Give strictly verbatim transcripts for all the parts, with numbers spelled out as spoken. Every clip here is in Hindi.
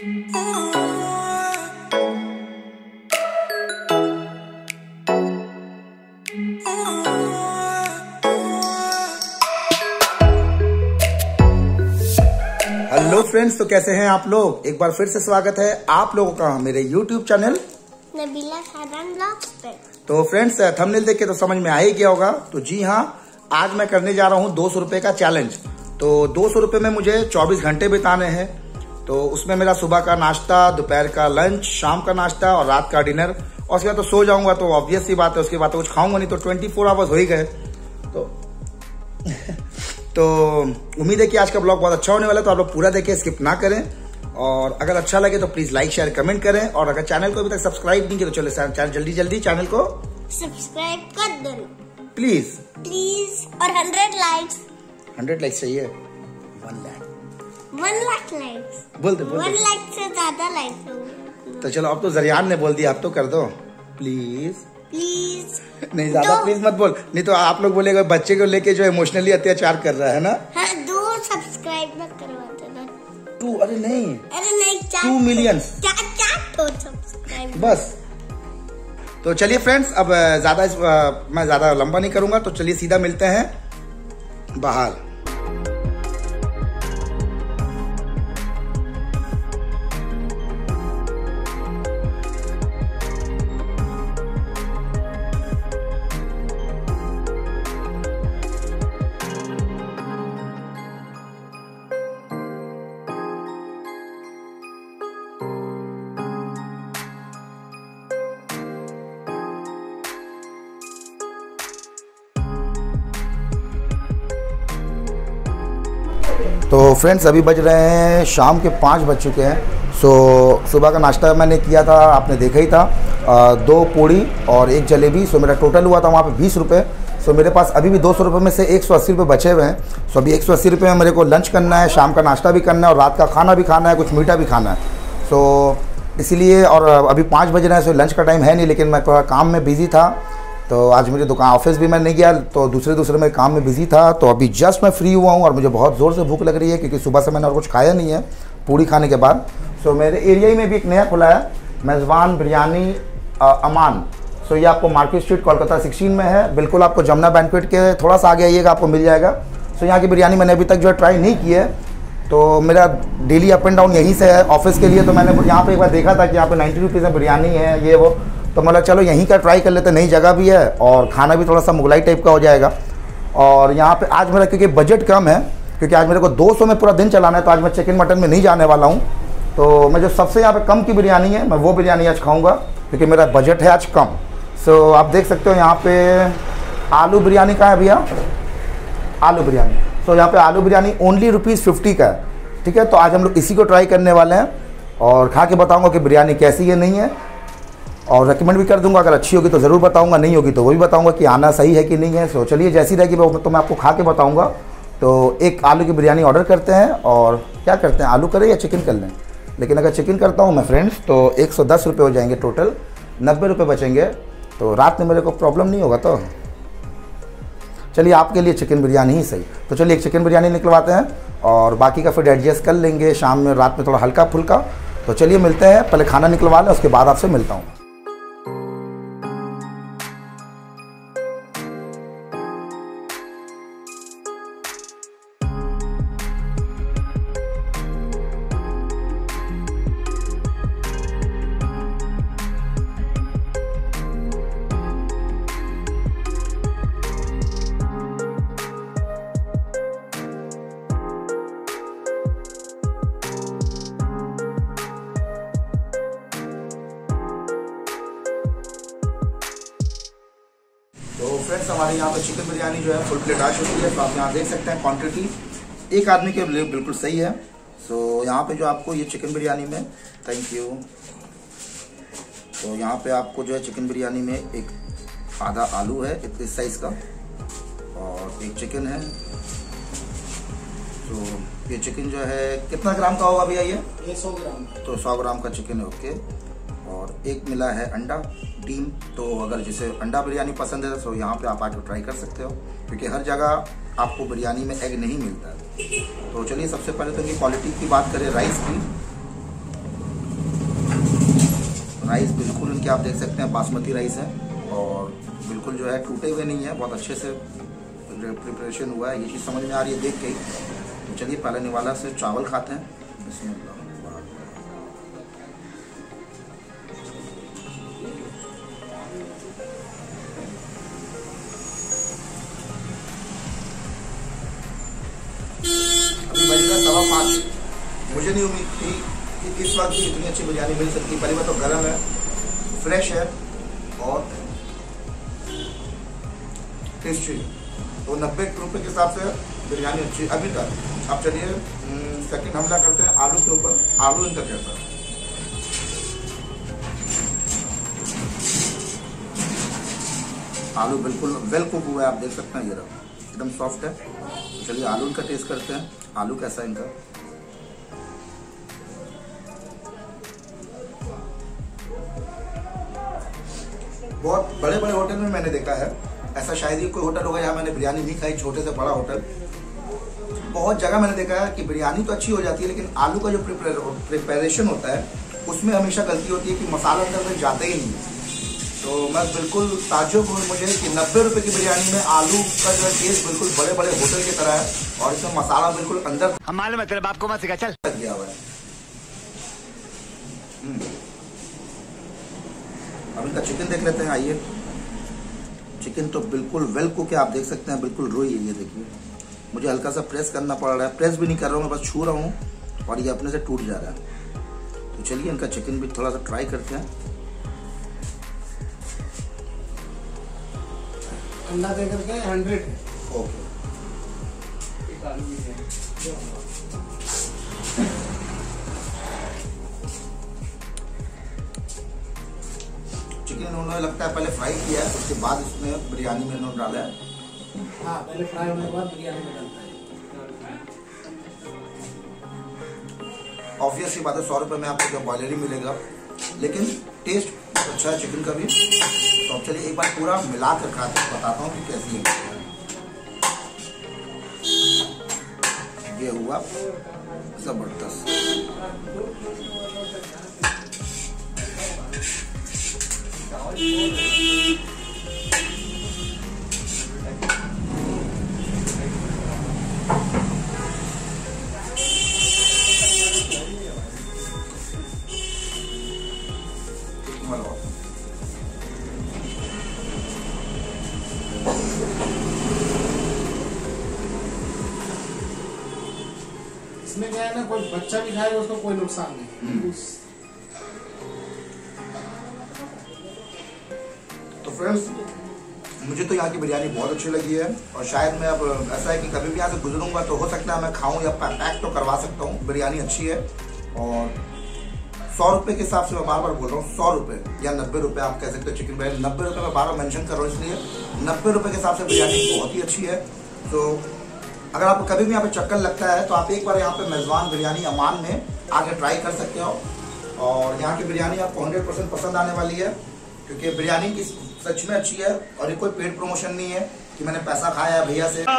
हेलो फ्रेंड्स, तो कैसे हैं आप लोग। एक बार फिर से स्वागत है आप लोगों का मेरे YouTube channel Nabila Khan blogs पे। तो फ्रेंड्स, थंबनेल देख के तो समझ में आ ही गया होगा। तो जी हाँ, आज मैं करने जा रहा हूँ दो सौ रुपए का चैलेंज। तो दो सौ रुपए में मुझे चौबीस घंटे बिताने हैं। तो उसमें मेरा सुबह का नाश्ता, दोपहर का लंच, शाम का नाश्ता और रात का डिनर, और उसके बाद तो सो जाऊंगा। तो ऑब्वियस सी बात है, उसके बाद तो कुछ खाऊंगा नहीं। तो ट्वेंटी फोर आवर्स हो ही गए। तो तो उम्मीद है कि आज का ब्लॉग बहुत अच्छा होने वाला है। तो आप लोग पूरा देखिए, स्किप ना करें। और अगर अच्छा लगे तो प्लीज लाइक शेयर कमेंट करें। और अगर चैनल को अभी तक सब्सक्राइब नहीं किया तो चलो चैनल जल्दी जल्दी चैनल को सब्सक्राइब कर दो प्लीज प्लीज। और हंड्रेड लाइक्स हंड्रेड लाइक्स चाहिए। One lakh one lakh likes बोल दे बोल वन दे। लाख से ज्यादा लाइक्स। तो चलो, अब तो जरियान ने बोल दिया, आप तो कर दो प्लीज प्लीज। नहीं, ज्यादा प्लीज मत बोल, नहीं तो आप लोग बोलेगा बच्चे को लेके जो इमोशनली अत्याचार कर रहा है ना। हाँ, दो सब्सक्राइब मत करवाते ना। टू, अरे नहीं, अरे नहीं, चार टू मिलियन चार चार तो सब्सक्राइब बस। तो चलिए फ्रेंड्स, अब ज्यादा इस, मैं ज्यादा लंबा नहीं करूंगा। तो चलिए सीधा मिलते हैं बाहर। तो फ्रेंड्स, अभी बज रहे हैं शाम के पाँच बज चुके हैं। सो सुबह का नाश्ता मैंने किया था, आपने देखा ही था, आ, दो पूड़ी और एक जलेबी। सो मेरा टोटल हुआ था वहाँ पे बीस रुपये। सो मेरे पास अभी भी दो सौ रुपये में से एक सौ अस्सी रुपये बचे हुए हैं। सो अभी एक सौ अस्सी रुपये में मेरे को लंच करना है, शाम का नाश्ता भी करना है और रात का खाना भी खाना है, कुछ मीठा भी खाना है। सो इसीलिए, और अभी पाँच बज रहे हैं, सो लंच का टाइम है नहीं, लेकिन मैं थोड़ा काम में बिजी था। तो आज मेरी दुकान ऑफिस भी मैं नहीं गया, तो दूसरे दूसरे में काम में बिजी था। तो अभी जस्ट मैं फ्री हुआ हूँ और मुझे बहुत ज़ोर से भूख लग रही है, क्योंकि सुबह से मैंने और कुछ खाया नहीं है पूड़ी खाने के बाद। सो मेरे एरिया ही में भी एक नया खुला है, मेज़बान बिरयानी अमान। सो ये आपको मार्केट स्ट्रीट कोलकाता सिक्सटीन में है। बिल्कुल आपको जमुना बैंक्वेट के थोड़ा सा आगे आइएगा, आपको मिल जाएगा। सो यहाँ की बिरयानी मैंने अभी तक जो है ट्राई नहीं की है। तो मेरा डेली अप एंड डाउन यहीं से है ऑफिस के लिए। तो मैंने यहाँ पर एक बार देखा था कि यहाँ पर नाइन्टी रुपीज़ में बिरयानी है, ये वो। तो मतलब चलो यहीं का ट्राई कर लेते, नई जगह भी है और खाना भी थोड़ा सा मुगलाई टाइप का हो जाएगा। और यहाँ पे आज मेरा क्योंकि बजट कम है, क्योंकि आज मेरे को दो सौ में पूरा दिन चलाना है, तो आज मैं चिकन मटन में नहीं जाने वाला हूँ। तो मैं जो सबसे यहाँ पे कम की बिरयानी है, मैं वो बिरयानी आज खाऊँगा, क्योंकि मेरा बजट है आज कम। सो आप देख सकते हो यहाँ पे आलू बिरयानी का है भैया, आलू बिरयानी। सो यहाँ पर आलू बिरयानी ओनली रुपीज़ फिफ्टी का है। ठीक है, तो आज हम लोग इसी को ट्राई करने वाले हैं और खा के बताऊँगा कि बिरयानी कैसी है नहीं है, और रेकमेंड भी कर दूंगा। अगर अच्छी होगी तो ज़रूर बताऊंगा, नहीं होगी तो वो भी बताऊंगा कि आना सही है कि नहीं है। सो चलिए, जैसी रहेगी वो तो मैं आपको खा के बताऊंगा। तो एक आलू की बिरयानी ऑर्डर करते हैं, और क्या करते हैं, आलू करें या चिकन कर लें। लेकिन अगर चिकन करता हूँ मैं फ्रेंड्स, तो एक सौ दस रुपये हो जाएंगे टोटल, नब्बे रुपये बचेंगे। तो रात में मेरे को प्रॉब्लम नहीं होगा। तो चलिए, आपके लिए चिकन बिरयानी ही सही। तो चलिए एक चिकन बिरयानी निकलवाते हैं, और बाकी का फिर एडजस्ट कर लेंगे शाम में, रात में थोड़ा हल्का फुल्का। तो चलिए मिलते हैं, पहले खाना निकलवा लें, उसके बाद आपसे मिलता हूँ। तो फ्रेंड्स, हमारे यहाँ पे चिकन बिरयानी जो है फुल प्लेट आ चुकी है। तो आप यहाँ देख सकते हैं क्वांटिटी एक आदमी के लिए बिल्कुल सही है। सो यहाँ पे जो आपको ये चिकन बिरयानी में, थैंक यू। तो यहाँ पे आपको जो है चिकन बिरयानी में एक आधा आलू है इस साइज का, और एक चिकन है। तो ये चिकन जो है कितना ग्राम का होगा भैया ये? ये सौ ग्राम। तो सौ ग्राम का चिकन है, ओके। और एक मिला है अंडा डीम। तो अगर जिसे अंडा बिरयानी पसंद है तो यहाँ पे आप आके ट्राई कर सकते हो, क्योंकि हर जगह आपको बिरयानी में एग नहीं मिलता है। तो चलिए सबसे पहले तो इनकी क्वालिटी की बात करें राइस की, राइस बिल्कुल इनके आप देख सकते हैं बासमती राइस है और बिल्कुल जो है टूटे हुए नहीं है, बहुत अच्छे से प्रिपरेशन हुआ है। ये चीज़ समझ में आ रही है देख के ही। तो चलिए पहले निवाला से चावल खाते हैं। बिस्मिल्लाह। अभी बजेगा सवा पाँच। मुझे नहीं उम्मीद थी कि इस वक्त भी इतनी अच्छी बिरयानी मिल सकती है। पहली बात तो गर्म है, फ्रेश है और टेस्टी। तो नब्बे रुपये के हिसाब से बिरयानी अच्छी अभी तक। अब चलिए सेकंड हमला करते हैं आलू के ऊपर। आलू इनका कैसा है? आलू बिल्कुल वेल कुक हुआ है, आप देख सकते हैं, ये रहा एकदम सॉफ्ट है। तो चलिए आलू इनका टेस्ट करते हैं। आलू कैसा है इनका? बहुत बड़े बड़े होटल में मैंने देखा है, ऐसा शायद ही कोई होटल होगा जहाँ मैंने बिरयानी नहीं खाई, छोटे से बड़ा होटल। बहुत जगह मैंने देखा है कि बिरयानी तो अच्छी हो जाती है लेकिन आलू का जो प्रिपरेशन होता है उसमें हमेशा गलती होती है कि मसाला अंदर में जाता ही नहीं है। तो मैं बिल्कुल ताज्जुब हूँ मुझे कि नब्बे रुपए की बिरयानी में आलू का जो टेस्ट बिल्कुल बड़े बड़े होटल की तरह है और इसमें मसाला बिल्कुल अंदर हम मालूम है तेरे बाप को मत सिखा, चल लग गया हुआ है। अब इनका चिकन देख लेते हैं, आइए। चिकन तो बिल्कुल वेल कुक है, आप देख सकते हैं, बिल्कुल रोई है। ये देखिए, मुझे हल्का सा प्रेस करना पड़ रहा है। प्रेस भी नहीं कर रहा हूँ, मैं बस छू रहा हूँ और ये अपने से टूट जा रहा है। तो चलिए इनका चिकन भी थोड़ा सा ट्राई करते हैं। अंडा दे करके हंड्रेड। ओके, चिकन उन्होंने लगता है पहले फ्राई किया है, उसके बाद इसमें बिरयानी में इन्होंने डाला है। हाँ, पहले फ्राई होने के बाद बिरयानी में डालता है। ऑब्वियस सी बात है, सौ रुपये में आपको जो बॉयलर ही मिलेगा, लेकिन टेस्ट अच्छा है चिकन का भी। तो अब चलिए एक बार पूरा मिला कर खाते हैं, बताता हूँ कि कैसी है। ये हुआ जबरदस्त। इसमें क्या है ना, कोई बच्चा भी खाएगा उसको कोई नुकसान नहीं। तो फ्रेंड्स, मुझे तो यहाँ की बिरयानी बहुत अच्छी लगी है और शायद मैं अब ऐसा है कि कभी भी यहाँ से गुजरूंगा तो हो सकता है मैं खाऊं या पैक तो करवा सकता हूँ। बिरयानी अच्छी है और सौ रुपये के हिसाब से मैं बार बार बोल रहा हूँ, सौ रुपये या नब्बे रुपये आप कह सकते हो। चिकन बिरयानी नब्बे रुपये मैं बार बार मेंशन कर रहा हूँ, इसलिए नब्बे रुपये के हिसाब से बिरयानी बहुत ही अच्छी है। तो अगर आपको कभी भी यहाँ पे चक्कर लगता है तो आप एक बार यहाँ पे मेज़बान बिरयानी अमान में आके ट्राई कर सकते हो और यहाँ की बिरयानी आपको हंड्रेड परसेंट पसंद आने वाली है, क्योंकि बिरयानी की सच में अच्छी है और ये कोई पेड प्रमोशन नहीं है कि मैंने पैसा खाया है भैया से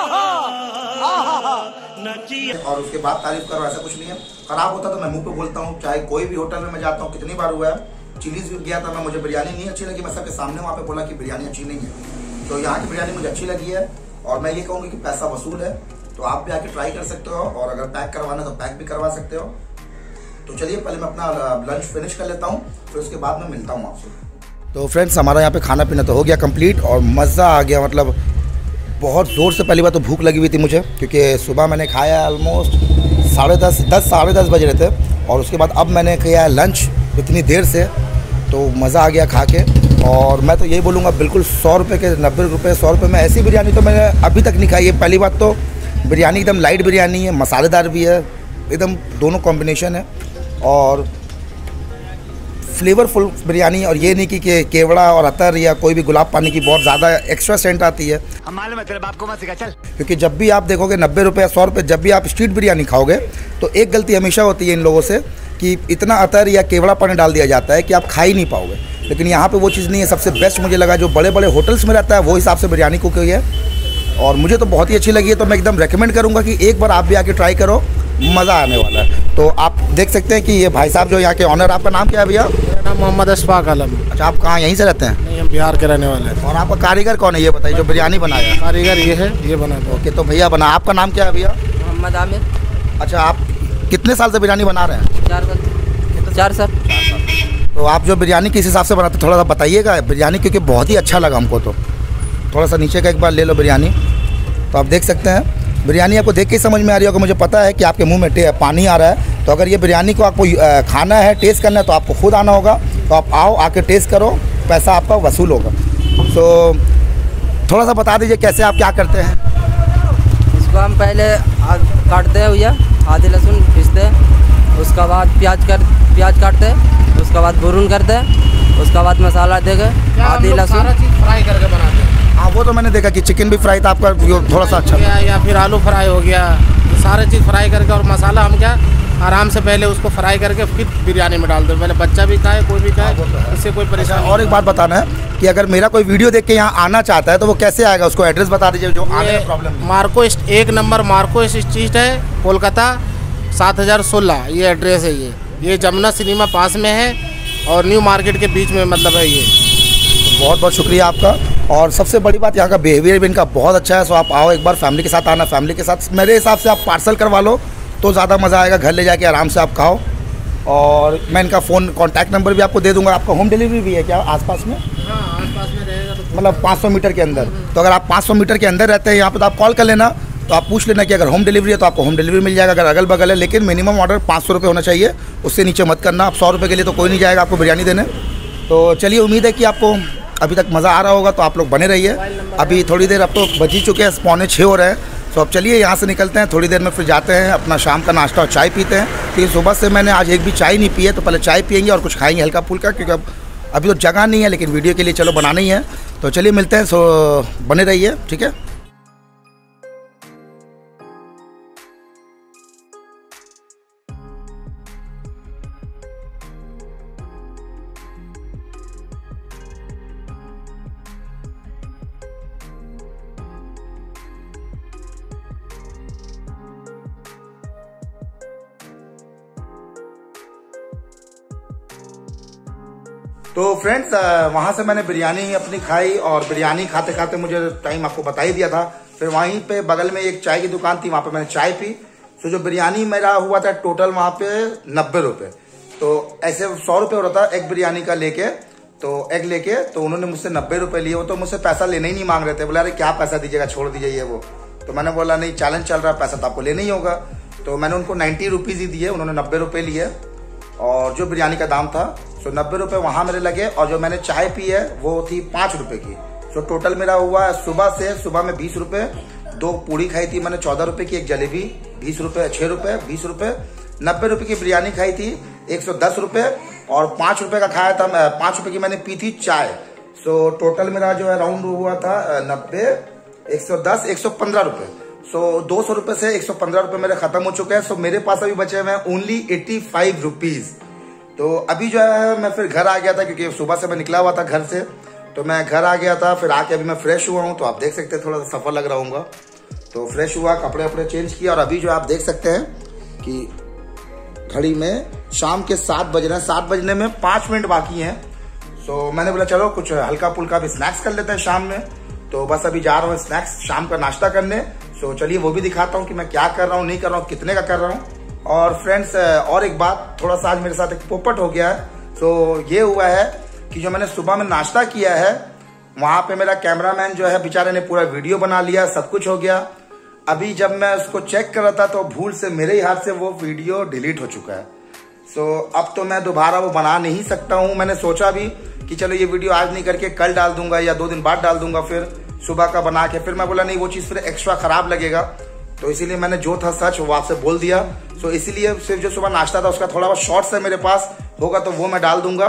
और उसके बाद तारीफ करो, ऐसा कुछ नहीं है। खराब होता तो मैं मुंह पे बोलता हूँ, चाहे कोई भी होटल में मैं जाता हूँ, कितनी बार हुआ है। चिलीज भी गया था मैं, मुझे बिरयानी नहीं अच्छी लगी, मैं सबके सामने वहाँ पे बोला कि बिरयानी अच्छी नहीं है। तो यहाँ की बिरयानी मुझे अच्छी लगी है और मैं ये कहूँगी कि पैसा वसूल है, तो आप भी आके ट्राई कर सकते हो और अगर पैक करवाना तो पैक भी करवा सकते हो। तो चलिए पहले मैं अपना लंच फिनिश कर लेता हूँ, फिर उसके बाद मैं मिलता हूँ आपसे। तो फ्रेंड्स, हमारा यहाँ पे खाना पीना तो हो गया कंप्लीट और मज़ा आ गया। मतलब बहुत ज़ोर से, पहली बार तो भूख लगी हुई थी मुझे, क्योंकि सुबह मैंने खाया ऑलमोस्ट साढ़े दस दस साढ़े दस बज रहे थे और उसके बाद अब मैंने किया लंच इतनी देर से, तो मज़ा आ गया खा के। और मैं तो यही बोलूँगा, बिल्कुल सौ रुपये के नब्बे रुपये सौ रुपये में ऐसी बिरयानी तो मैंने अभी तक नहीं खाई है। पहली बात तो बिरयानी एकदम लाइट बिरयानी है, मसालेदार भी है, एकदम दोनों कॉम्बिनेशन है और फ्लेवरफुल बिरयानी। और ये नहीं कि, कि केवड़ा और अतर या कोई भी गुलाब पानी की बहुत ज़्यादा एक्स्ट्रा सेंट आती है। हम मालूम है तेरे बाप को मत सिखा, चल। क्योंकि जब भी आप देखोगे नब्बे रुपये सौ रुपये जब भी आप स्ट्रीट बिरयानी खाओगे तो एक गलती हमेशा होती है इन लोगों से कि इतना अतर या केवड़ा पानी डाल दिया जाता है कि आप खा ही नहीं पाओगे। लेकिन यहाँ पे वो चीज़ नहीं है। सबसे बेस्ट मुझे लगा जो बड़े बड़े होटल्स में रहता है वो हिसाब से बिरयानी कुक हुई है और मुझे तो बहुत ही अच्छी लगी है। तो मैं एकदम रेकमेंड करूँगा कि एक बार आप भी आके ट्राई करो। मज़ा आने वाला है। तो आप देख सकते हैं कि ये भाई साहब जो यहाँ के ऑनर, आपका नाम क्या है भैया? मेरा नाम मोहम्मद अशफाक आलम। अच्छा, आप कहाँ यहीं से रहते हैं? नहीं, हम बिहार के रहने वाले हैं। और आपका कारीगर कौन है ये बताइए, जो बिरयानी बनाया? कारीगर ये है, ये बना दो। ओके, तो भैया बना, आपका नाम क्या है भैया? मोहम्मद आमिर। अच्छा, आप कितने साल से बिरयानी बना रहे हैं? चार साल। चार साल। तो आप जो बिरयानी किस हिसाब से बनाते थोड़ा सा बताइएगा बिरयानी, क्योंकि बहुत ही अच्छा लगा हमको। तो थोड़ा सा नीचे का एक बार ले लो बिरयानी। तो आप देख सकते हैं बिरयानी आपको देख के ही समझ में आ रही होगा, मुझे पता है कि आपके मुंह में टे पानी आ रहा है। तो अगर ये बिरयानी को आपको खाना है, टेस्ट करना है, तो आपको खुद आना होगा। तो आप आओ, आके टेस्ट करो, पैसा आपका वसूल होगा। तो थोड़ा सा बता दीजिए कैसे आप क्या करते हैं? इसको हम पहले काटते हैं भैया, आधे लहसुन पीसते हैं, उसके बाद प्याज कर प्याज काटते हैं, उसके बाद भुरून करते हैं, उसके बाद मसाला देकर आधे लहसुन सारा चीज़ फ्राई करके बनाते हैं। हाँ, वो तो मैंने देखा कि चिकन भी फ्राई था आपका, थोड़ा सा अच्छा गया, या फिर आलू फ्राई हो गया, तो सारे चीज़ फ्राई करके और मसाला हम क्या आराम से पहले उसको फ्राई करके फिर बिरयानी में डाल दो। पहले बच्चा भी खाए, कोई भी खाए, इससे कोई परेशानी। और एक बात बताना है कि अगर मेरा कोई वीडियो देख के यहाँ आना चाहता है तो वो कैसे आएगा, उसको एड्रेस बता दीजिए जो आने में प्रॉब्लम। मार्को एक नंबर मार्को स्ट्रीट है, कोलकाता सात हज़ार सोलह ये एड्रेस है। ये ये जमुना सिनेमा पास में है और न्यू मार्केट के बीच में मतलब है ये। तो बहुत बहुत शुक्रिया आपका। और सबसे बड़ी बात, यहाँ का बिहेवियर भी इनका बहुत अच्छा है। सो आप आओ एक बार, फैमिली के साथ आना, फैमिली के साथ मेरे हिसाब से आप पार्सल करवा लो तो ज़्यादा मज़ा आएगा, घर ले जाके आराम से आप खाओ। और मैं इनका फ़ोन कॉन्टैक्ट नंबर भी आपको दे दूँगा। आपका होम डिलीवरी भी है क्या आसपास में? हाँ, आसपास में रहेगा तो मतलब पाँच सौ मीटर के अंदर। तो अगर आप पाँच सौ मीटर के अंदर रहते हैं यहाँ पे तो आप कॉल कर लेना, तो आप पूछ लेना कि अगर होम डिलीवरी है तो आपको होम डिलीवरी मिल जाएगा। अगर अगल बगल है, लेकिन मिनिमम ऑर्डर पाँच सौ रुपये होना चाहिए, उससे नीचे मत करना। आप सौ रुपये के लिए तो कोई नहीं जाएगा आपको बिरयानी देने। तो चलिए, उम्मीद है कि आपको अभी तक मज़ा आ रहा होगा, तो आप लोग बने रहिए। अभी थोड़ी देर, अब तो बज ही चुके हैं, पौने छः हो रहे हैं। तो अब चलिए यहाँ से निकलते हैं, थोड़ी देर में फिर जाते हैं अपना शाम का नाश्ता और चाय पीते हैं, क्योंकि सुबह से मैंने आज एक भी चाय नहीं पी है। तो पहले चाय पियेंगे और कुछ खाएंगे हल्का फुल्का, क्योंकि अब अभी तो जगह नहीं है, लेकिन वीडियो के लिए चलो बनाना ही है। तो चलिए मिलते हैं, सो बने रहिए, ठीक है। तो फ्रेंड्स, वहाँ से मैंने बिरयानी अपनी खाई, और बिरयानी खाते खाते मुझे टाइम आपको बता ही दिया था। फिर वहीं पे बगल में एक चाय की दुकान थी, वहाँ पे मैंने चाय पी। तो जो बिरयानी मेरा हुआ था टोटल वहाँ पे नब्बे रुपये। तो ऐसे सौ रुपये हो रहा था एक बिरयानी का लेके, तो एग लेके। तो उन्होंने मुझसे नब्बे रुपये लिए। वो तो मुझसे पैसा लेने ही नहीं मांग रहे थे, बोला अरे क्या पैसा दीजिएगा, छोड़ दीजिए ये वो। तो मैंने बोला नहीं, चैलेंज चल रहा है, पैसा तो आपको लेना ही होगा। तो मैंने उनको नाइन्टी रुपीज़ ही दिए, उन्होंने नब्बे रुपये लिए। और जो बिरयानी का दाम था सो नब्बे रुपये वहाँ मेरे लगे, और जो मैंने चाय पी है वो थी पाँच रुपये की। सो टोटल मेरा हुआ सुबह से, सुबह में बीस रुपये, दो पूड़ी खाई थी मैंने चौदह रुपये की, एक जलेबी बीस रुपये, छः रुपये, बीस रुपये, नब्बे रुपये की बिरयानी खाई थी एक सौ दस रुपये, और पाँच रुपये का खाया था, पाँच रुपये की मैंने पी थी चाय। सो टोटल मेरा जो है राउंड हुआ था नब्बे, एक सौ दस, एक सौ पंद्रह रुपये। सो दो सौ रुपये से एक सौ पंद्रह रुपये मेरे खत्म हो चुके हैं। सो मेरे पास अभी बचे हुए हैं ओनली एट्टी फाइव रुपीज़। तो अभी जो है मैं फिर घर आ गया था, क्योंकि सुबह से मैं निकला हुआ था घर से। तो मैं घर आ गया था, फिर आके अभी मैं फ्रेश हुआ हूँ। तो आप देख सकते हैं थोड़ा सा सफर लग रहा हूँगा। तो फ्रेश हुआ, कपड़े वपड़े चेंज किया, और अभी जो आप देख सकते हैं कि घड़ी में शाम के सात बज रहे हैं, सात बजने में पाँच मिनट बाकी हैं। सो मैंने बोला चलो कुछ हल्का फुल्का भी स्नैक्स कर लेते हैं शाम में। तो बस अभी जा रहा हूँ स्नैक्स शाम का नाश्ता करने। सो चलिए वो भी दिखाता हूँ कि मैं क्या कर रहा हूँ, नहीं कर रहा हूँ, कितने का कर रहा हूँ। और फ्रेंड्स, और एक बात, थोड़ा सा आज मेरे साथ एक पोपट हो गया है। सो ये हुआ है कि जो मैंने सुबह में नाश्ता किया है, वहाँ पे मेरा कैमरामैन जो है बेचारे ने पूरा वीडियो बना लिया, सब कुछ हो गया। अभी जब मैं उसको चेक कर रहा था तो भूल से मेरे ही हाथ से वो वीडियो डिलीट हो चुका है। सो अब तो मैं दोबारा वो बना नहीं सकता हूँ। मैंने सोचा भी कि चलो ये वीडियो आज नहीं करके कल डाल दूंगा या दो दिन बाद डाल दूंगा, फिर सुबह का बना के। फिर मैं बोला नहीं, वो चीज़ फिर एक्स्ट्रा खराब लगेगा। तो इसीलिए मैंने जो था सच वो आपसे बोल दिया। सो इसीलिए सिर्फ जो सुबह नाश्ता था उसका थोड़ा बहुत शॉर्ट्स है मेरे पास, होगा तो वो मैं डाल दूंगा।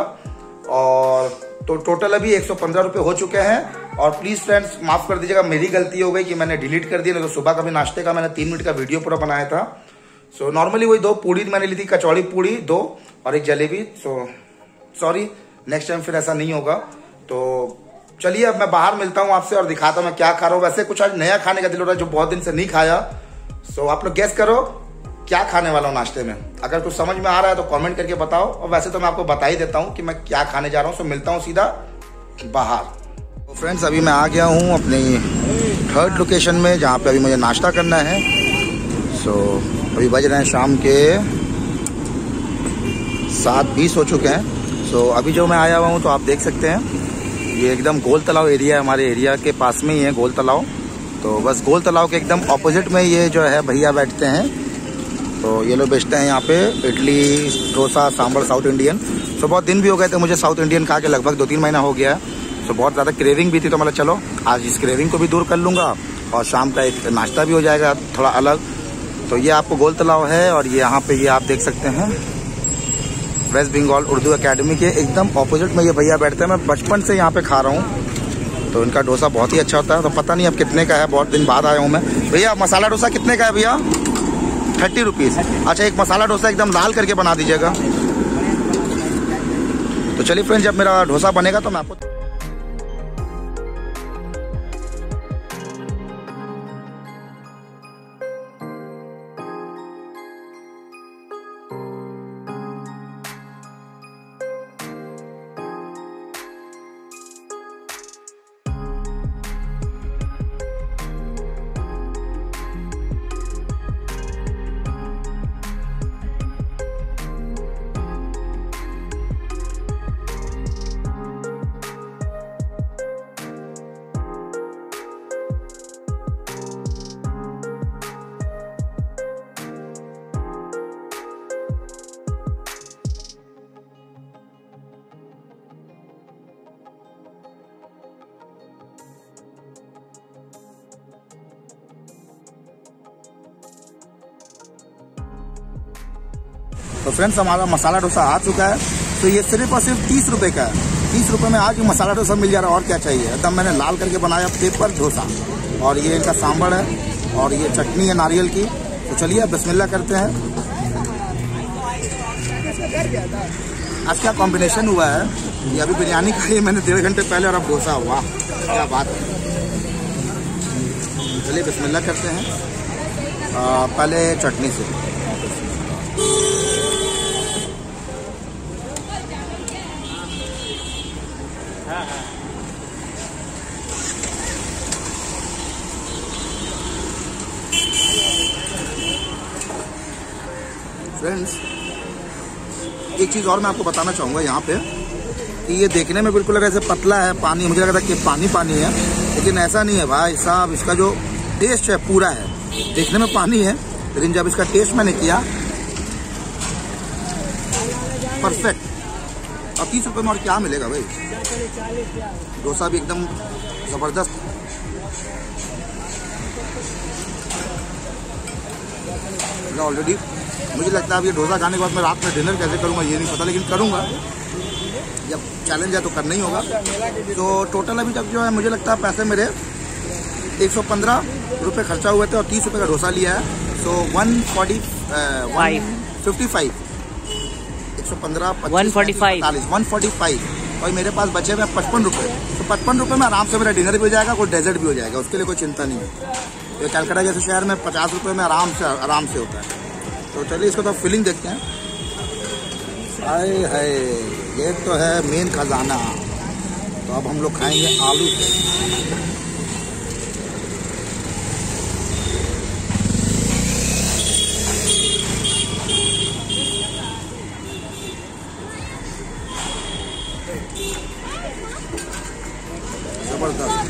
और तो टोटल अभी एक सौ पंद्रह रुपये हो चुके हैं। और प्लीज़ फ्रेंड्स माफ़ कर दीजिएगा, मेरी गलती हो गई कि मैंने डिलीट कर दिया, नहीं तो सुबह का भी नाश्ते का मैंने तीन मिनट का वीडियो पूरा बनाया था। सो नॉर्मली वही दो पूड़ी मैंने ली थी, कचौड़ी पूड़ी दो और एक jalebi. So sorry, next time फिर ऐसा नहीं होगा। तो चलिए अब मैं बाहर मिलता हूँ आपसे और दिखाता हूँ मैं क्या खा रहा हूँ। वैसे कुछ आज नया खाने का दिल हो रहा है जो बहुत दिन से नहीं खाया। सो आप लोग गेस करो क्या खाने वाला हूँ नाश्ते में। अगर कुछ समझ में आ रहा है तो कमेंट करके बताओ, और वैसे तो मैं आपको बता ही देता हूँ कि मैं क्या खाने जा रहा हूँ। सो मिलता हूँ सीधा बाहर। तो फ्रेंड्स अभी मैं आ गया हूँ अपनी थर्ड लोकेशन में जहाँ पे अभी मुझे नाश्ता करना है। सो अभी बज रहे हैं शाम के सात बीस हो चुके हैं। सो अभी जो मैं आया हुआ हूँ तो आप देख सकते हैं ये एकदम गोल तालाब एरिया है, हमारे एरिया के पास में ही है गोल तालाब। तो बस गोल तालाब के एकदम ऑपोजिट में ये जो है भैया बैठते हैं। तो ये लोग बेचते हैं यहाँ पे idli dosa sambar south Indian. So बहुत दिन भी हो गए थे मुझे साउथ इंडियन खा के, लगभग दो तीन महीना हो गया है। सो बहुत ज़्यादा क्रेविंग भी थी, तो मतलब चलो आज इस क्रेविंग को भी दूर कर लूँगा और शाम का एक नाश्ता भी हो जाएगा थोड़ा अलग। तो ये आपको गोल तालाब है और ये यहाँ पे ये आप देख सकते हैं वेस्ट बंगाल उर्दू एकेडमी के एकदम ऑपोजिट में ये भैया बैठते हैं। मैं बचपन से यहाँ पे खा रहा हूँ, तो इनका डोसा बहुत ही अच्छा होता है। तो पता नहीं अब कितने का है, बहुत दिन बाद आया हूँ मैं। भैया मसाला डोसा कितने का है भैया? Thirty rupees. अच्छा एक मसाला डोसा एकदम लाल करके बना दीजिएगा। तो चलिए फ्रेंड जब मेरा डोसा बनेगा तो मैं आपको तो फ्रेंड्स हमारा मसाला डोसा आ चुका है। तो ये सिर्फ और सिर्फ तीस रुपए का है। तीस रुपए में आज मसाला डोसा मिल जा रहा है, और क्या चाहिए। एकदम मैंने लाल करके बनाया पेपर डोसा, और ये इनका सांभर है और ये चटनी है नारियल की। तो चलिए बिस्मिल्लाह करते हैं। आज क्या कॉम्बिनेशन हुआ है, ये अभी बिरयानी खाई मैंने डेढ़ घंटे पहले और अब डोसा। वाह क्या बात है। चलिए बिस्मिल्लाह करते हैं। आ, पहले चटनी से फ्रेंड्स एक चीज़ और मैं आपको बताना चाहूँगा यहाँ पे कि ये देखने में बिल्कुल ऐसे पतला है, पानी मुझे लगा था कि पानी पानी है, लेकिन ऐसा नहीं है भाई साहब। इसका जो टेस्ट है पूरा है, देखने में पानी है लेकिन जब इसका टेस्ट मैंने किया परफेक्ट। और तीस रुपये में और क्या मिलेगा भाई। डोसा भी एकदम ज़बरदस्त। ऑलरेडी मुझे लगता है अब ये डोसा खाने के बाद मैं रात में डिनर कैसे करूँगा ये नहीं पता, लेकिन करूँगा। जब चैलेंज है तो करना ही होगा। तो टोटल अभी तक जो है मुझे लगता है पैसे मेरे एक सौ पंद्रह रुपये खर्चा हुए थे और तीस रुपये का डोसा लिया है। So one forty one fifty five एक सौ पंद्रह one forty five one forty five और मेरे पास बचे हुए पचपन रुपये। तो पचपन रुपये में आराम से मेरा डिनर भी हो जाएगा, कोई डेजर्ट भी हो जाएगा, उसके लिए कोई चिंता नहीं है। तो कलकत्ता जैसे शहर में पचास रुपये में आराम से आराम से होता है। तो चलिए इसको तो फीलिंग देखते हैं। हाय हाय ये तो है मेन खजाना। तो अब हम लोग खाएंगे आलू से। जबरदस्त।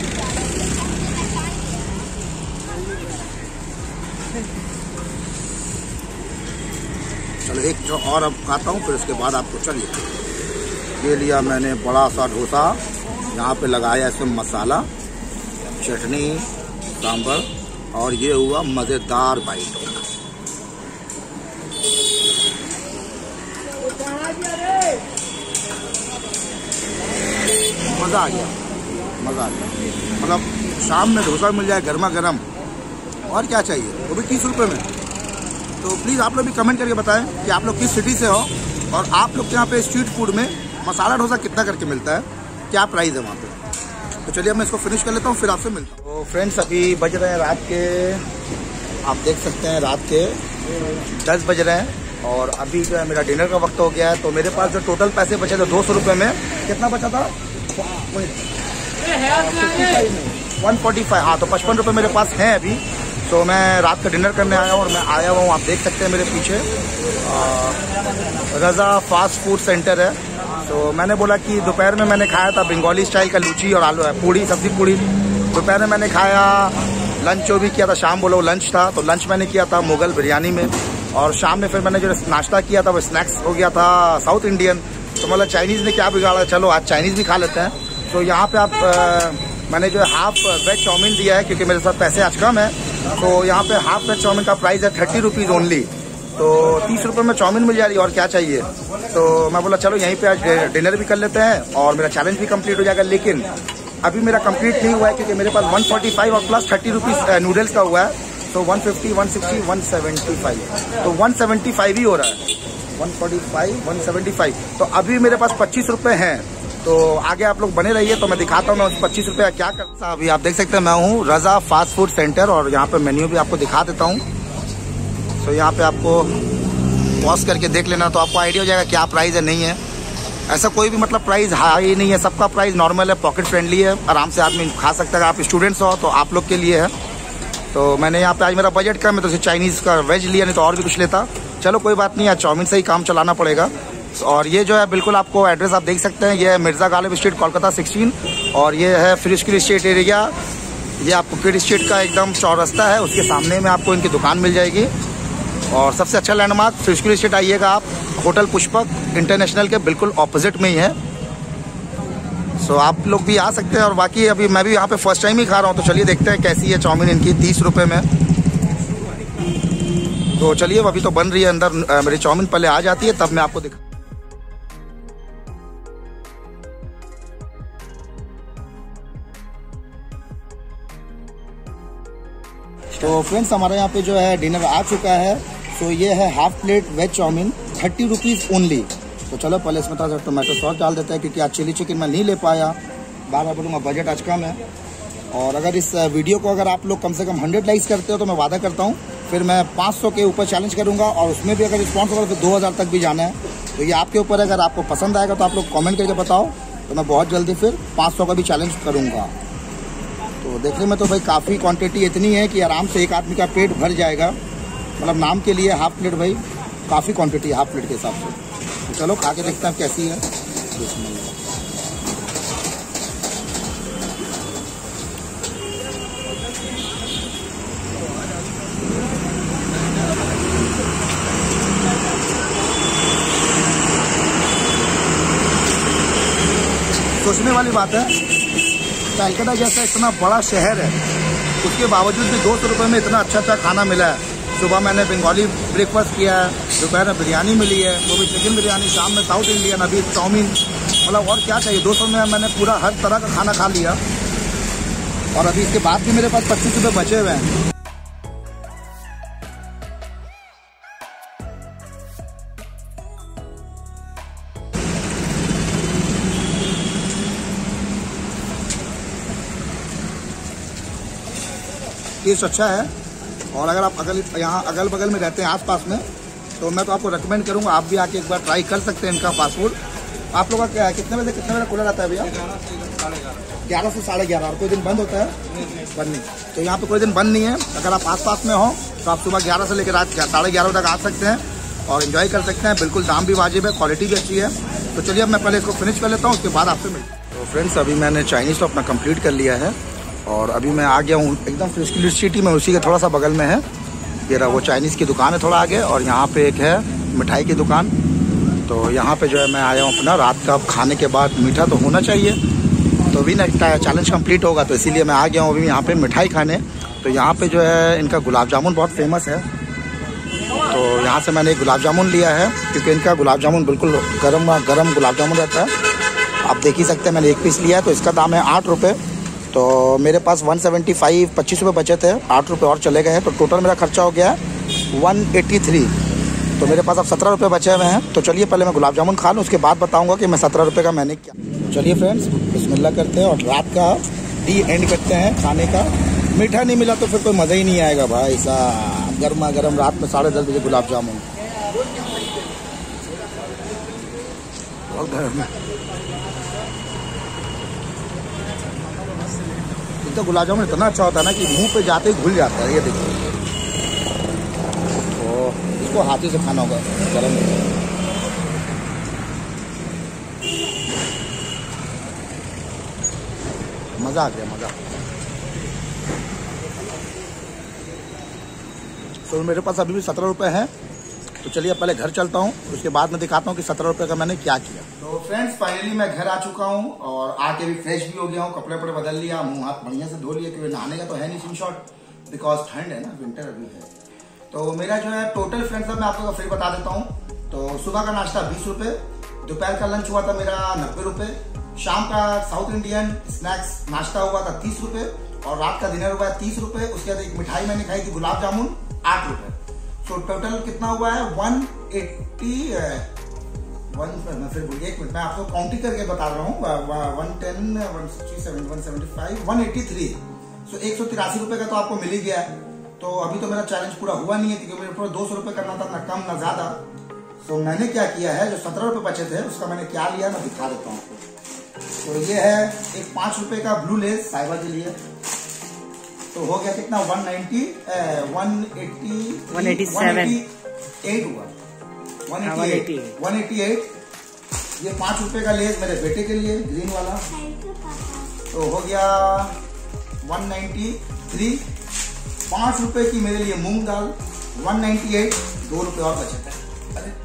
चलो एक जो और अब खाता हूँ फिर उसके बाद आपको। चलिए ये लिया मैंने बड़ा सा डोसा, यहाँ पे लगाया इसमें मसाला, चटनी, सांभर और ये हुआ मज़ेदार बाइट। मज़ा आ गया, मज़ा आ गया। मतलब शाम में डोसा मिल जाए गर्मा गर्म, और क्या चाहिए, वो भी तीस रुपये में। तो प्लीज़ आप लोग भी कमेंट करके बताएं कि आप लोग किस सिटी से हो और आप लोग के यहाँ पे स्ट्रीट फूड में मसाला डोसा कितना करके मिलता है, क्या प्राइस है वहाँ पे। तो चलिए अब मैं इसको फिनिश कर लेता हूँ फिर आपसे मिलता हूँ। तो फ्रेंड्स अभी बज रहे हैं रात के, आप देख सकते हैं रात के दस बज रहे हैं और अभी जो है मेरा डिनर का वक्त हो गया है। तो मेरे पास जो टोटल पैसे बचे थे दो सौ रुपये में, कितना बचा था? One forty five. हाँ, तो पचपन रुपये मेरे पास हैं अभी। तो मैं रात का डिनर करने आया हूँ और मैं आया हुआ हूँ, आप देख सकते हैं मेरे पीछे रज़ा फास्ट फूड सेंटर है। तो मैंने बोला कि दोपहर में मैंने खाया था बंगाली स्टाइल का लूची और आलू पूड़ी, सब्जी पूड़ी। दोपहर में मैंने खाया, लंच जो भी किया था, शाम बोलो लंच था, तो लंच मैंने किया था मुगल बिरयानी में। और शाम में फिर मैंने जो नाश्ता किया था वो स्नैक्स हो गया था साउथ इंडियन। तो मतलब चाइनीज़ ने क्या बिगाड़ा, चलो आज चाइनीज़ भी खा लेते हैं। तो यहाँ पे आप आ, मैंने जो है हाफ वेज चाउमीन दिया है क्योंकि मेरे साथ पैसे आज कम है। तो यहाँ पे हाफ वेज चाउमीन का प्राइस है थर्टी रुपीज़ ओनली। तो तीस रुपये में चाउमीन मिल जा रही है और क्या चाहिए। तो मैं बोला चलो यहीं पे आज डिनर भी कर लेते हैं और मेरा चैलेंज भी कंप्लीट हो जाएगा। लेकिन अभी मेरा कंप्लीट नहीं हुआ है क्योंकि मेरे पास वन फोर्टी फाइव और प्लस थर्टी रुपीज़ नूडल्स का हुआ है। तो one fifty, one sixty, one seventy five, तो वन सेवेंटी फाइव ही हो रहा है। One forty five, one seventy five. तो अभी मेरे पास पच्चीस रुपये हैं। तो आगे आप लोग बने रहिए तो मैं दिखाता हूँ मैं उस पच्चीस रुपये क्या करता। अभी आप देख सकते हैं मैं हूँ रज़ा फास्ट फूड सेंटर और यहाँ पे मेन्यू भी आपको दिखा देता हूँ। तो यहाँ पे आपको पॉज करके देख लेना तो आपको आइडिया हो जाएगा क्या प्राइस है, नहीं है। ऐसा कोई भी मतलब प्राइस हाई नहीं है, सबका प्राइस नॉर्मल है, पॉकेट फ्रेंडली है, आराम से आदमी खा सकता है। आप स्टूडेंट्स हो तो आप लोग के लिए है। तो मैंने यहाँ पे आज मेरा बजट कम है तो चाइनीज़ का वेज लिया, नहीं तो और भी कुछ लेता। चलो कोई बात नहीं, आज चाउमीन से ही काम चलाना पड़ेगा। और ये जो है बिल्कुल आपको एड्रेस आप देख सकते हैं, ये है मिर्ज़ा गालिब स्ट्रीट कोलकाता सिक्सटीन और ये है फ्रिस्किल स्ट्रीट एरिया। ये आपको किड स्ट्रीट का एकदम चौरस्ता है, उसके सामने में आपको इनकी दुकान मिल जाएगी। और सबसे अच्छा लैंडमार्क फ्रिस्किल स्ट्रीट आइएगा आप, होटल पुष्पक इंटरनेशनल के बिल्कुल ऑपोजिट में ही है। सो आप लोग भी आ सकते हैं। और बाकी अभी मैं भी यहाँ पे फर्स्ट टाइम ही खा रहा हूँ, तो चलिए देखते हैं कैसी है चाउमीन इनकी, तीस रुपये में। तो चलिए अभी तो बन रही है अंदर मेरी चाउमीन, पहले आ जाती है तब मैं आपको दिखा। तो फ्रेंड्स हमारे यहाँ पे जो है डिनर आ चुका है। तो ये है half plate veg chowmein, thirty rupees only. तो चलो पहले इसमें थोड़ा सा टोमेटो सॉस डाल देते हैं क्योंकि आज चिली चिकन मैं नहीं ले पाया, बार बार बोलूँगा बजट आज कम है। और अगर इस वीडियो को अगर आप लोग कम से कम हंड्रेड लाइक्स करते हो तो मैं वादा करता हूँ फिर मैं पाँच सौ के ऊपर चैलेंज करूँगा और उसमें भी अगर रिस्पॉन्स होगा तो दो हज़ार तक भी जाना है। तो ये आपके ऊपर है, अगर आपको पसंद आएगा तो आप लोग कॉमेंट करके बताओ, तो मैं बहुत जल्दी फिर पाँच सौ का भी चैलेंज करूँगा। तो देखने में तो भाई काफ़ी क्वांटिटी इतनी है कि आराम से एक आदमी का पेट भर जाएगा। मतलब नाम के लिए हाफ प्लेट भाई काफ़ी क्वांटिटी है हाफ प्लेट के हिसाब से। तो चलो खा के देखते हैं कैसी है। सोचने वाली बात है, कलकत्ता जैसा इतना बड़ा शहर है उसके बावजूद भी दो सौ रुपये में इतना अच्छा अच्छा खाना मिला है। सुबह मैंने बंगाली ब्रेकफास्ट किया है, दोपहर में बिरयानी मिली है, वो भी चिकन बिरयानी, शाम में साउथ इंडियन, अभी चाउमीन। मतलब और क्या चाहिए, दो सौ में मैंने पूरा हर तरह का खाना खा लिया। और अभी इसके बाद भी मेरे पास पच्चीस रुपये बचे हुए हैं। टेस्ट अच्छा है। और अगर आप अगल यहाँ अगल बगल में रहते हैं आसपास में तो मैं तो आपको रेकमेंड करूँगा आप भी आके एक बार ट्राई कर सकते हैं इनका फास्ट फूड। आप लोगों का क्या है, कितने बजे कितने बजे खुला रहता है भैया? ग्यारह से साढ़े ग्यारह। और कोई दिन बंद होता है? बंद नहीं। तो यहाँ पे कोई दिन बंद नहीं है। अगर आप आसपास में हो तो आप सुबह ग्यारह से लेकर रात साढ़े ग्यारह तक आ सकते हैं और इन्जॉय कर सकते हैं। बिल्कुल दाम भी वाजिब है, क्वालिटी भी अच्छी है। तो चलिए अब मैं पहले इसको फिनिश कर लेता हूँ, उसके बाद आपसे मिलता हूँ। तो फ्रेंड्स अभी मैंने चाइनीज़ तो अपना कंप्लीट कर लिया है और अभी मैं आ गया हूँ एकदम फ्रिस्किल सिटी में, उसी के थोड़ा सा बगल में है। ये रहा वो चाइनीज़ की दुकान है थोड़ा आगे, और यहाँ पे एक है मिठाई की दुकान। तो यहाँ पे जो है मैं आया हूँ अपना रात का खाने के बाद मीठा तो होना चाहिए, तो भी ना चैलेंज कंप्लीट होगा, तो इसीलिए मैं आ गया हूँ अभी यहाँ पे मिठाई खाने। तो यहाँ पे जो है इनका गुलाब जामुन बहुत फेमस है, तो यहाँ से मैंने एक गुलाब जामुन लिया है क्योंकि इनका गुलाब जामुन बिल्कुल गर्म गर्म गुलाब जामुन रहता है। आप देख ही सकते हैं मैंने एक पीस लिया है, तो इसका दाम है आठ रुपये। तो मेरे पास वन सेवेंटी फाइव पच्चीस रुपये बचे थे, आठ रुपये और चले गए हैं, तो टोटल मेरा खर्चा हो गया है वन एट्टी थ्री। तो मेरे पास अब सत्रह रुपये बचे हुए हैं। तो चलिए पहले मैं गुलाब जामुन खा लूँ, उसके बाद बताऊँगा कि मैं सत्रह रुपये का मैंने क्या। चलिए फ्रेंड्स बिस्मिल्लाह करते हैं और रात का डी एंड करते हैं खाने का। मीठा नहीं मिला तो फिर कोई मज़ा ही नहीं आएगा भाई साहब। गर्मा गर्म रात में साढ़े दस बजे गुलाब जामुन बहुत गर्म है। तो गुलाब जामुन इतना अच्छा होता है ना कि मुंह पे जाते ही घुल जाता है। ये देखिए, तो इसको हाथी से खाना होगा गर्म। मज़ा आ गया, मज़ा। तो मेरे पास अभी भी सत्रह रुपये हैं, तो चलिए पहले घर चलता हूँ, उसके बाद मैं दिखाता हूँ कि सत्रह रुपये का मैंने क्या किया। तो फ्रेंड्स फाइनली मैं घर आ चुका हूँ और आके भी फ्रेश भी हो गया हूँ, कपड़े वपड़े बदल लिया, मुंह हाथ बढ़िया से धो लिया, क्योंकि नहाने का तो है नहीं इन शॉर्ट, बिकॉज ठंड है ना, विंटर अभी है। तो मेरा जो है टोटल फ्रेंड्स मैं आप लोगों को फिर बता देता हूँ। तो सुबह का नाश्ता बीस रुपये, दोपहर का लंच हुआ था मेरा नब्बे रुपये, शाम का साउथ इंडियन स्नैक्स नाश्ता हुआ था तीस रुपये और रात का डिनर हुआ है तीस रुपये। उसके बाद एक मिठाई मैंने खाई थी गुलाब जामुन आठ रुपये। सो टोटल कितना हुआ है वन एट्टी वन मैं फिर एक मिनट मैं आपको काउंटिंग करके बता रहा हूँ। One ten one sixty seven one seventy five one eighty three so एक सौ तिरासी रुपये का तो आपको मिल ही गया है। तो अभी तो मेरा चैलेंज पूरा हुआ नहीं है, क्योंकि मेरे ऊपर दो सौ रुपये करना था, ना कम ना ज्यादा। सो मैंने क्या किया है, जो सत्रह रुपये बचे थे उसका मैंने क्या लिया मैं दिखा देता हूँ आपको। तो ये है एक पांच रुपए का ब्लू लेस साहिबा के लिए, तो हो गया कितना one ninety one eighty one eighty seven eight हुआ one eighty eight one eighty eight. ये पांच रुपए का लेस मेरे बेटे के लिए ग्रीन वाला, तो हो गया वन नाइन्टी थ्री। पांच रुपए की मेरे लिए मूंग दाल वन नाइन्टी एट, दो रुपए और बचे थे। अरे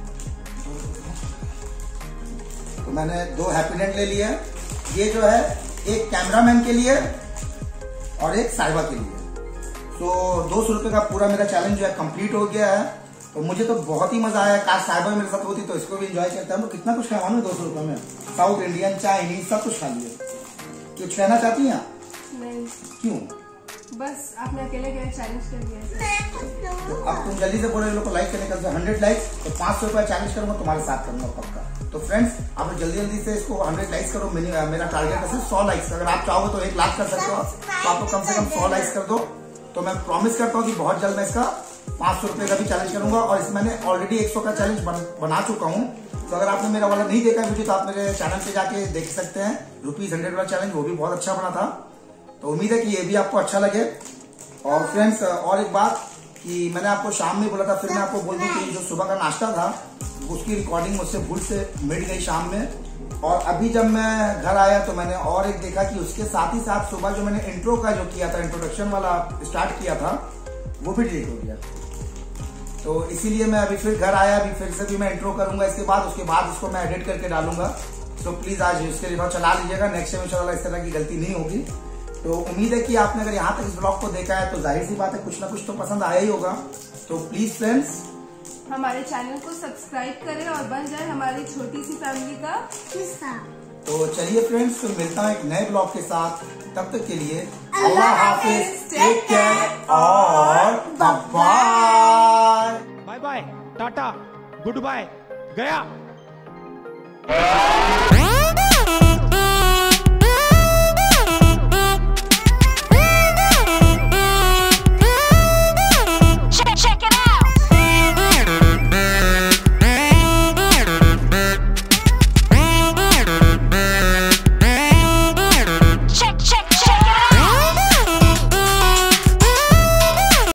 तो मैंने दो हैप्पीडेंट ले लिया। ये जो है एक कैमरामैन के लिए और एक साहिबा के लिए। तो दो सौ रुपए का पूरा मेरा चैलेंज जो है कंप्लीट हो गया है। तो मुझे तो बहुत ही मजा आया, काश साहिबा मेरे साथ होती तो इसको भी एंजॉय करता हूँ। कितना कुछ खाया दो सौ रुपए में, साउथ इंडियन चाइनीज सब कुछ खा लिया। कुछ कहना चाहती हैं? नहीं। क्यों? बस आपने अकेले अकेले चैलेंज कर दिया। तो अब तुम जल्दी से बोले लोग को लाइक करने का, हंड्रेड लाइक्स तो पांच सौ रुपया चैलेंज करूंगा तुम्हारे साथ करूंगा पक्का। तो फ्रेंड्स आप लोग जल्दी जल्दी से इसको हंड्रेड लाइक्स करो। मेरा टारगेट है सिर्फ सौ लाइक्स। अगर आप चाहोगे तो एक लाख कर सकते हो, तो आप लोग कम से कम सौ लाइक्स कर दो। तो मैं प्रॉमिस करता हूँ कि बहुत जल्द मैं इसका पांच सौ रुपए का भी चैलेंज करूंगा। और इसमें मैंने ऑलरेडी एक सौ का चैलेंज बन, बना चुका हूँ। तो अगर आपने मेरा वाला नहीं देखा वीडियो तो आप मेरे चैनल पे जाके देख सकते हैं। रुपीज हंड्रेड वाला चैलेंज वो भी बहुत अच्छा बना था। तो उम्मीद है कि ये भी आपको अच्छा लगे। और फ्रेंड्स और एक बात कि मैंने आपको शाम में बोला था, फिर मैं आपको बोल दूं कि जो सुबह का नाश्ता था उसकी रिकॉर्डिंग मुझसे भूल से मिट गई शाम में। और अभी जब मैं घर आया तो मैंने और एक देखा कि उसके साथ ही साथ सुबह जो मैंने इंट्रो का जो किया था, इंट्रोडक्शन वाला स्टार्ट किया था, वो भी डिलीट हो गया। तो इसीलिए मैं अभी फिर घर आया, अभी फिर से भी मैं इंट्रो करूंगा इसके बाद, उसके बाद इसको मैं एडिट करके डालूंगा। तो प्लीज आज इसके रिकॉर्ड चला लीजिएगा, नेक्स्ट टाइम इंशाल्लाह इस तरह की गलती नहीं होगी। तो उम्मीद है कि आपने अगर यहाँ तक इस ब्लॉग को देखा है तो जाहिर सी बात है कुछ ना कुछ तो पसंद आया ही होगा। तो प्लीज फ्रेंड्स हमारे चैनल को सब्सक्राइब करें और बन जाए हमारी छोटी सी फैमिली का हिस्सा। तो चलिए फ्रेंड्स, तो मिलता हूँ एक नए ब्लॉग के साथ। तब तक के लिए अल्लाह हाफिज, टेक केयर और bye bye bye, tata, good bye, गया।